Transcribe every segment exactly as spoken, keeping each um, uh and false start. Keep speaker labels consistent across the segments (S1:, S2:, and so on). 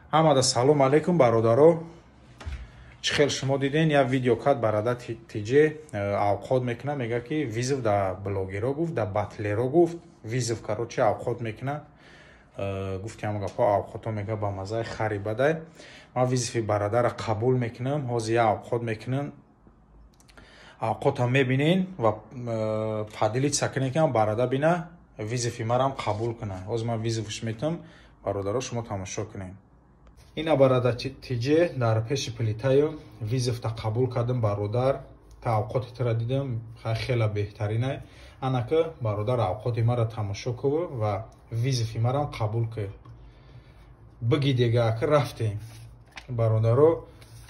S1: Ҳамада салом алейкум бародаро. Чихел шумо диден як видеокат барада тиҷе авқот мекуна, мега ки визов да блогеро гуфт, да батлеро гуфт, визов короче авқот мекуна. Гуфтям гапо авқото мега ба мазаи хари бадай. Ман визови барадара қабул мекунам, ҳозир як авқот мекунам. Авқота мебинен ва падили сакине ки барада бина визови марам қабул куна. Ҳозир ман визовш метам, бародаро шумо тамошо кунем. Ина барада тиҷе дар пеши плитаю визовта қабул кардам бародар. Та авқоти тара дидам хела беҳтаринай. Анака бародар авқоти мара тамошо кув ва визови марам қабул куд. Биги дега ака рафтем. Бародаро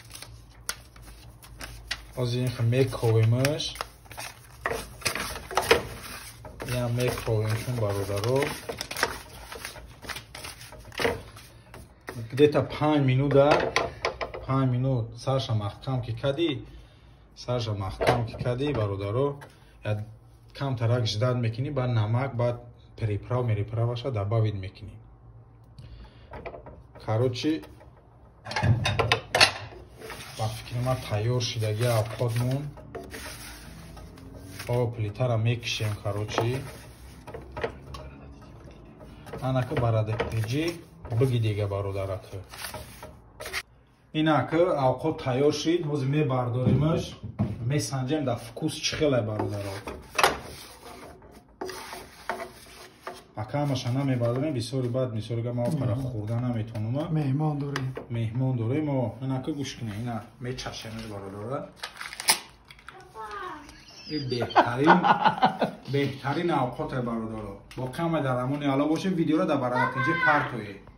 S1: ҳозир ин мековемаш. Я мековемшун бародаро. Где-то панҷ минута панҷ минут сарша маҳкам ки кади сарша маҳкам ки кади бародаро я камтарак ждат мекунӣ, баъд намак, баъд приправ мериправаша добавит мекунӣ. Короче ба фикри ман тайёр шидаги авқотмон. О плитара мекишем. Короче анака барада тиҷи биги дега бародарака. Инака авқот тайёр шид. Ҳозир мебардоримаш, месанҷем да вкус чихелай бародаро. Акамаша намебардорем, бисёри баъд бисёри га ман пара хӯрда наметонам.
S2: Меҳмон дорем.
S1: Меҳмон дорем. О инака гӯш кунем. Ина мечашемаш бародаро. ин беҳтарин беҳтарин авқоте бародаро. Бо камай дар амони ало бошем. Видеоро дар барада тиҷе партоед.